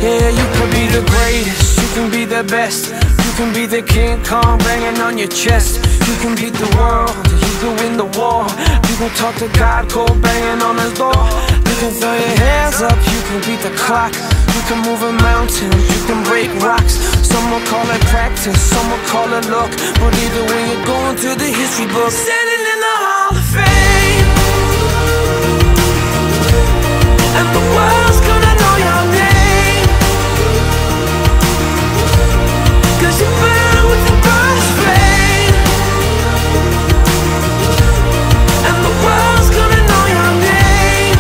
Yeah, you can be the greatest, you can be the best. You can be the King Kong banging on your chest. You can beat the world, you can win the war. You can talk to God cold banging on his door. You can throw your hands up, you can beat the clock. You can move a mountain, you can break rocks. Some will call it practice, some will call it luck. But either way you're going to the history book. Standing in the Hall of Fame, and the world's gonna know your name, 'cause you burn with the brightest flame, and the world's gonna know your name,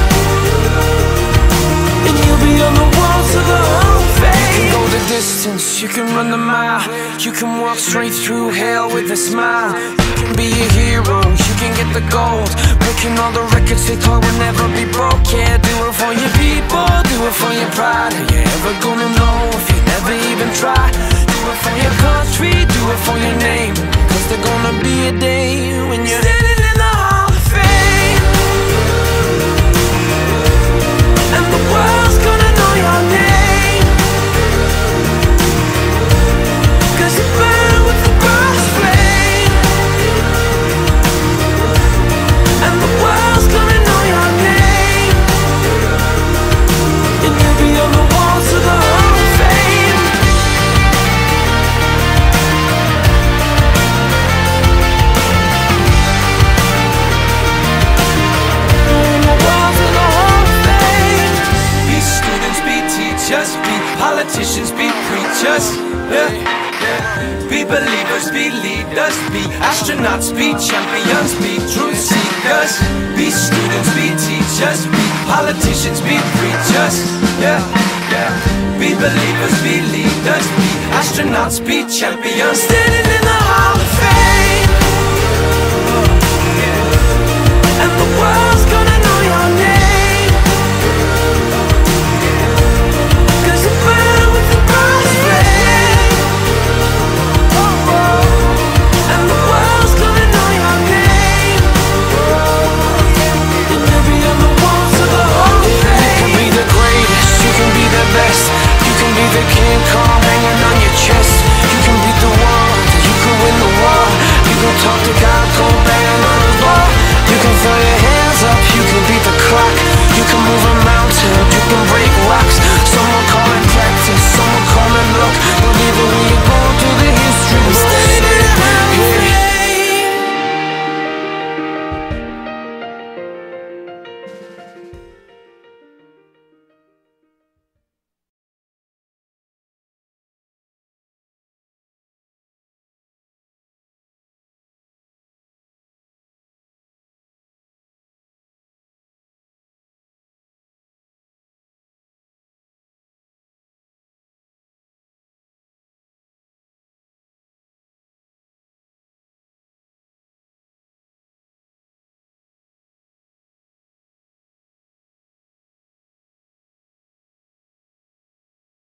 and you'll be on the walls of the Hall of Fame. You can go the distance, you can run the mile. You can walk straight through hell with a smile. You can be a hero, you can get the gold. Breaking all the records they thought would never be broke. Yeah, do it for your people, do it for your pride. Are you ever gonna know if you never even try? Do it for your country, do it for your name, 'cause there's gonna be a day when you're standing in the Hall of Fame, and the world's gonna know your name, 'cause you burn with the brightest flame, and the world's gonna know your name, and you'll be on the walls of the Hall of Fame. On the walls of the Hall of Fame. Be students, be teachers, be politicians, be preachers, yeah. Be believers, be leaders, be astronauts, be champions, be truth seekers. Be students, be teachers, be politicians, be preachers, yeah, yeah. Be believers, be leaders, be astronauts, be champions. Standing in the Hall of Fame.